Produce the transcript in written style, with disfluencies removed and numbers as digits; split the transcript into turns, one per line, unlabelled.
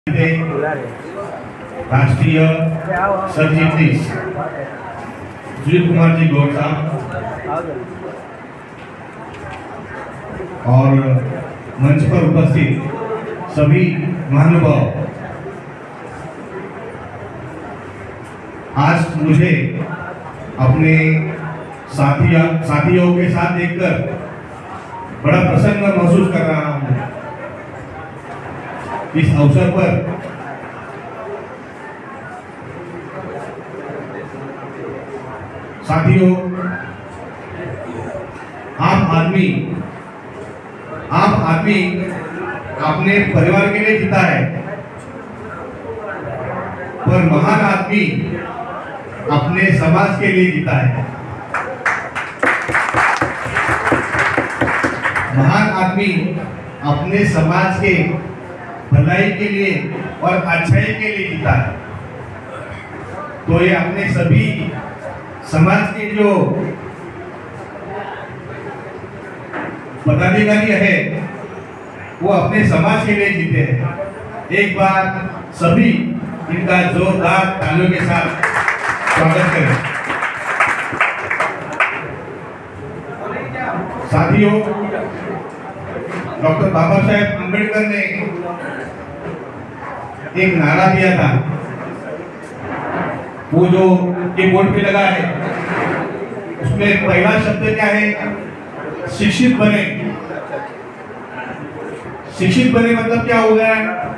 राष्ट्रीय सरचिटनीस सुजीत कुमार जी गौड़ साहब और मंच पर उपस्थित सभी महानुभाव, आज मुझे अपने साथियों के साथ देखकर बड़ा प्रसन्न महसूस कर रहा हूँ। इस अवसर पर साथियों, आम आदमी अपने परिवार के लिए जीता है, पर महान आदमी अपने समाज के लिए जीता है। महान आदमी अपने समाज के भलाई के लिए और अच्छाई के लिए जीता है। तो ये अपने सभी समाज के जो पदाधिकारी है वो अपने समाज के लिए जीते हैं। एक बार सभी इनका जोरदार तालियों के साथ स्वागत करें। साथियों, डॉक्टर बाबा साहेब अम्बेडकर ने एक नारा दिया था, वो जो ये बोर्ड पे लगा है, उसमें पहला शब्द क्या है? शिक्षित बने। शिक्षित बने मतलब क्या हो गया?